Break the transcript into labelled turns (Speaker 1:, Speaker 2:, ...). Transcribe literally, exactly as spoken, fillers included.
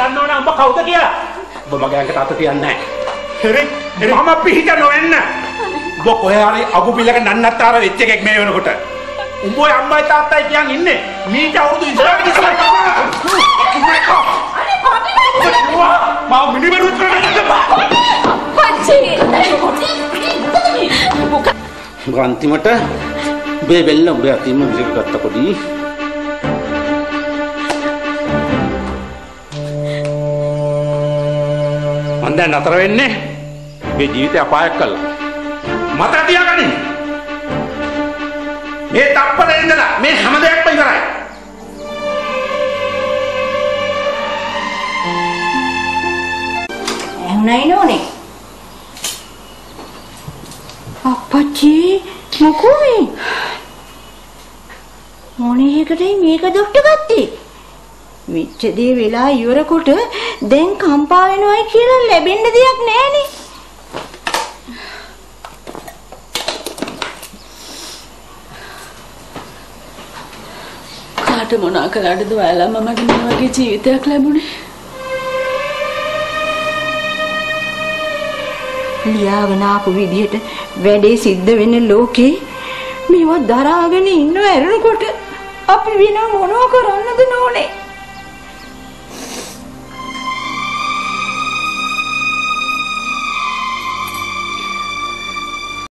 Speaker 1: දන්නව නෑ උඹ කවුද කියලා. උඹ මගේ අංකට අත තියන්නේ නෑ. හරි මම පිහිට නොවෙන්න. උඹ කොහේ හරි අගු පිළක නන්නත්තර වෙච්ච එකෙක් මේ වෙනකොට. උඹ ඔය අම්මයි තාත්තයි කියන් ඉන්නේ. මීට අවුරුදු ඉස්සරහට ඉස්සරහට. අනේ කොටිලා. මම මිනිමරුත් කරන්නේ. පච්චේ. ගාන්තිමට බේ බෙල්ල උඹ අතිම විසිර ගත්ත පොඩි. මන් දැන් නතර වෙන්නේ මේ ජීවිතය අපායක් කළා. මතක තියාගන්න. මේ තප්පරේ ඉඳලා මේ හැම දෙයක්ම ඉවරයි.
Speaker 2: එහෙමයි නෝනේ. අප්පච්චි මොකෝ මේ? මොනේ එකටයි මේක දොට්ට ගත්තේ? විච්චදී වෙලා ඉවරකොට දැන් කම්පා වෙනවයි කියලා ලැබෙන්න දෙයක් නැහනේ.
Speaker 3: කාට මොනා කළාටද ඔයාලා මමගේ මේ වගේ ජීවිතයක් ලැබුණේ?
Speaker 2: ලියාගෙන ආපු විදියට වැඩේ සිද්ධ වෙන ලෝකේ මේවා දරාගෙන ඉන්නව ඇරෙනකොට අපි වෙන මොනව කරන්නද නෝනේ?